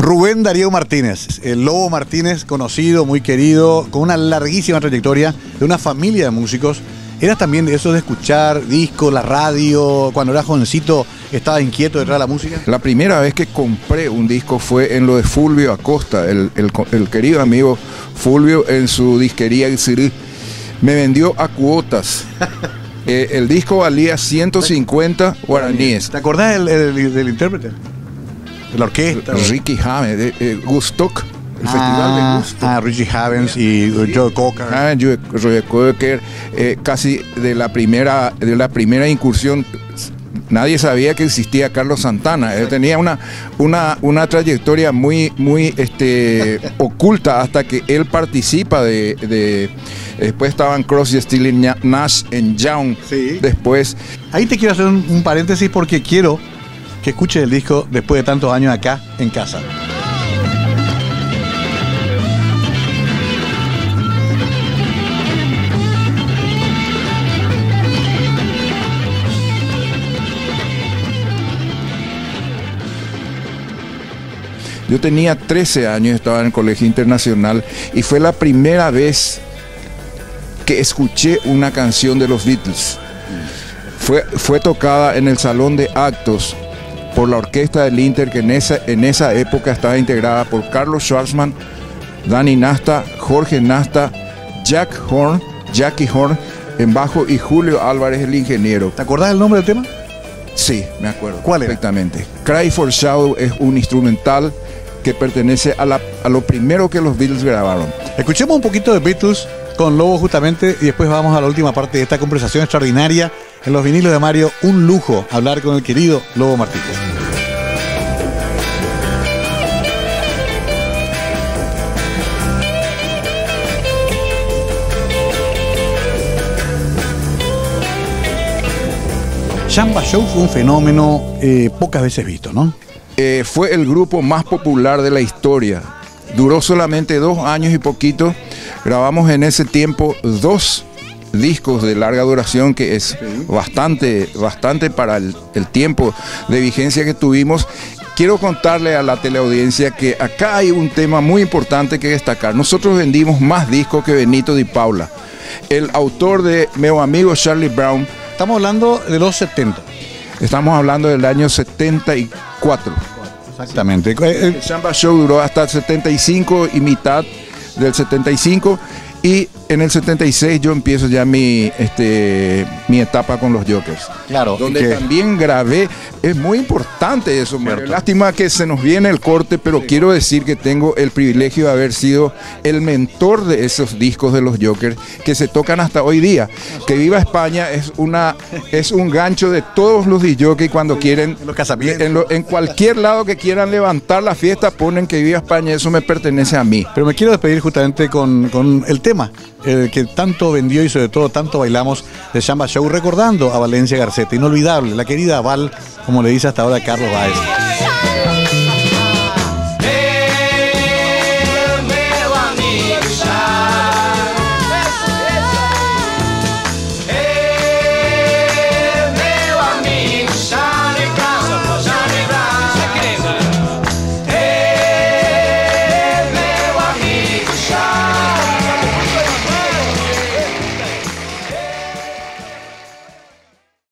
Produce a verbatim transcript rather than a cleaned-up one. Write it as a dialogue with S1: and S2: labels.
S1: Rubén Darío Martínez, el Lobo Martínez, conocido, muy querido, con una larguísima trayectoria, de una familia de músicos. ¿Eras también de eso de escuchar discos, la radio? Cuando eras jovencito, ¿estabas inquieto detrás de la música?
S2: La primera vez que compré un disco fue en lo de Fulvio Acosta, el, el, el querido amigo Fulvio, en su disquería El Cirí. Me vendió a cuotas. eh, el disco valía ciento cincuenta guaraníes.
S1: ¿Te acordás del, del, del intérprete? De la orquesta.
S2: Ricky James, de eh, Gustock. El
S1: ah,
S2: festival de Gusto.
S1: Ah, Richie Havens y Joe Cocker.
S2: Ah, Joe, Joe Cocker, eh, casi de la primera, de la primera incursión. Nadie sabía que existía Carlos Santana. Él tenía una, una, una trayectoria muy, muy este, oculta hasta que él participa de, de después estaban Crosby, Stills, Nash and Young.
S1: Sí.
S2: Después.
S1: Ahí te quiero hacer un, un paréntesis porque quiero que escuches el disco después de tantos años acá en casa.
S2: Yo tenía trece años, estaba en el colegio internacional y fue la primera vez que escuché una canción de los Beatles. Fue, fue tocada en el salón de actos por la orquesta del Inter, que en esa, en esa época estaba integrada por Carlos Schwarzman, Danny Nasta, Jorge Nasta, Jack Horn, Jackie Horn en bajo y Julio Álvarez, el ingeniero.
S1: ¿Te acordás del nombre del tema?
S2: Sí, me acuerdo.
S1: ¿Cuál era?
S2: Perfectamente. Cry for Shadow es un instrumental que pertenece a, la, a lo primero que los Beatles grabaron.
S1: Escuchemos un poquito de Beatles con Lobo justamente y después vamos a la última parte de esta conversación extraordinaria en los vinilos de Mario. Un lujo hablar con el querido Lobo Martínez. Samba Show fue un fenómeno eh, pocas veces visto, ¿no?
S2: Eh, fue el grupo más popular de la historia. Duró solamente dos años y poquito. Grabamos en ese tiempo dos discos de larga duración, que es sí. bastante, bastante para el, el tiempo de vigencia que tuvimos. Quiero contarle a la teleaudiencia que acá hay un tema muy importante que destacar. Nosotros vendimos más discos que Benito Di Paula, el autor de Mi amigo Charlie Brown.
S1: Estamos hablando de los setenta.
S2: Estamos hablando del año setenta y cuatro.
S1: Exactamente.
S2: El Samba Show duró hasta el setenta y cinco y mitad del setenta y cinco. Y en el setenta y seis yo empiezo ya mi, este, mi etapa con los Jokers.
S1: Claro.
S2: Donde
S1: que...
S2: también grabé. Es muy importante eso, Mario. Lástima que se nos viene el corte, pero sí. Quiero decir que tengo el privilegio de haber sido el mentor de esos discos de los Jokers que se tocan hasta hoy día. Que Viva España es una es un gancho de todos los disjockeys cuando sí, quieren.
S1: En los casamientos.
S2: En, lo, en cualquier lado que quieran levantar la fiesta, ponen que Viva España. Eso me pertenece a mí.
S1: Pero me quiero despedir justamente con, con el tema. El que tanto vendió y sobre todo tanto bailamos de Samba Show, recordando a Valencia Garceta, inolvidable, la querida Val, como le dice hasta ahora Carlos Baez.